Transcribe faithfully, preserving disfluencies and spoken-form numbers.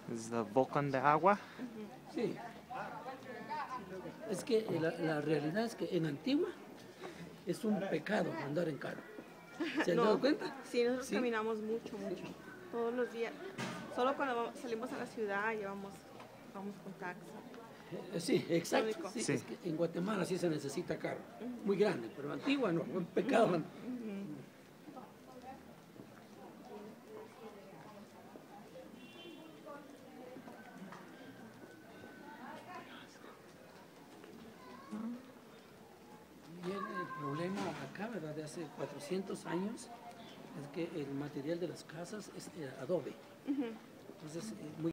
Es el volcán de agua. Sí. Es que la, la realidad es que en Antigua es un pecado andar en carro. ¿Se han No, dado cuenta? Sí, nosotros Sí. caminamos mucho, mucho, todos los días. Solo cuando vamos- salimos a la ciudad llevamos, vamos con taxi. Eh, Sí, exacto. Lógico. Sí, Sí. Es que en Guatemala sí se necesita carro. Muy grande, pero Antigua no, un pecado. Y el, el problema acá, ¿verdad? De hace cuatrocientos años es que el material de las casas es eh, adobe. Entonces, eh, muy